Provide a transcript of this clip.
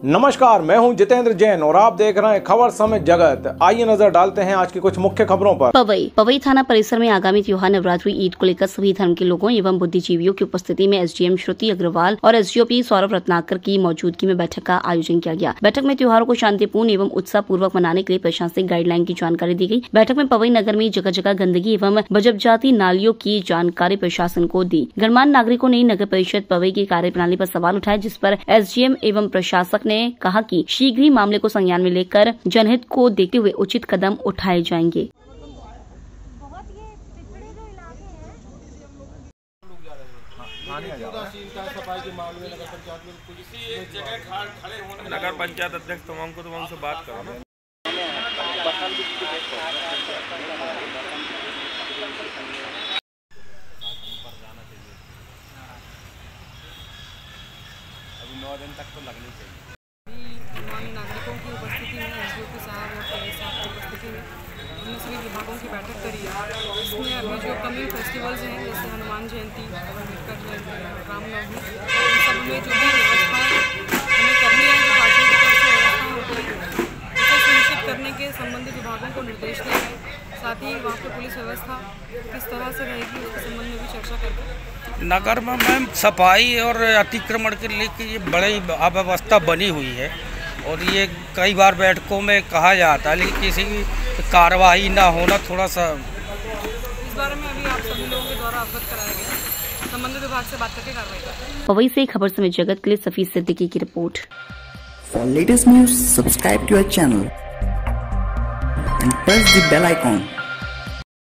नमस्कार, मैं हूं जितेंद्र जैन और आप देख रहे हैं खबर समय जगत। आइए नजर डालते हैं आज की कुछ मुख्य खबरों पर। पवई थाना परिसर में आगामी त्योहार नवरात्रि ईद को लेकर सभी धर्म के लोगों एवं बुद्धिजीवियों की उपस्थिति में एसडीएम श्रुति अग्रवाल और एसडीओपी सौरभ रत्नाकर की मौजूदगी में बैठक का आयोजन किया गया। बैठक में त्योहारों को शांतिपूर्ण एवं उत्साह पूर्वक मनाने के लिए प्रशासनिक गाइडलाइन की जानकारी दी गई। बैठक में पवई नगर में जगह जगह गंदगी एवं बजबजाती नालियों की जानकारी प्रशासन को दी। गणमान्य नागरिकों ने नगर परिषद पवई की कार्यप्रणाली पर सवाल उठाए, जिस पर एसडीएम एवं प्रशासक ने कहा कि शीघ्र ही मामले को संज्ञान में लेकर जनहित को देखते हुए उचित कदम उठाए जाएंगे। नगर पंचायत अध्यक्ष तमाम को से बात करो। अभी 9 दिन तक तो लगनी चाहिए। माननीय नागरिकों की उपस्थिति में एसडीओपी साहब और पीआई साहब की उपस्थिति में हमने सभी विभागों की बैठक करी है। इसमें अभी जो कमिंग फेस्टिवल्स हैं, जैसे हनुमान जयंती, अम्बेडकर जयंती, रामनवमी, इन सब में जो भी व्यवस्थाएँ हमें करनी है, जो भाषण की तरफ से व्यवस्था होती है, उसे सुनिश्चित करने के संबंधित विभागों को निर्देश दिए गए। साथ ही वहाँ पर पुलिस व्यवस्था किस तरह से रहेगी उसके संबंध में भी चर्चा करके नगर में मैम सफाई और अतिक्रमण के लिए ये बड़ी अव्यवस्था बनी हुई है और ये कई बार बैठकों में कहा जाता है, लेकिन किसी की कार्रवाई ना होना थोड़ा सा इस बारे में अभी आप सभी लोगों के द्वारा अवगत कराया गया। संबंधित विभाग से बात करके कार्रवाई करें। पवई से खबर समय जगत के लिए सफी सिद्दीकी की report. For latest news, subscribe to our channel and press the bell icon.